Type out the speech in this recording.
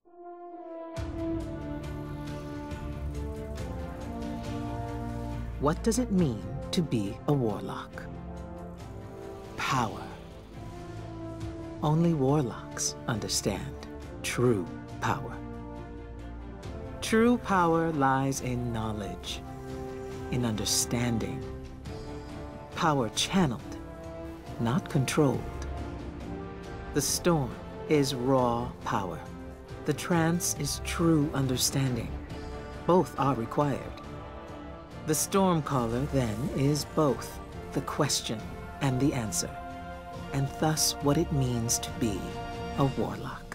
What does it mean to be a warlock? Power. Only warlocks understand true power. True power lies in knowledge, in understanding. Power channeled, not controlled. The storm is raw power. The trance is true understanding. Both are required. The Stormcaller, then, is both the question and the answer, and thus what it means to be a warlock.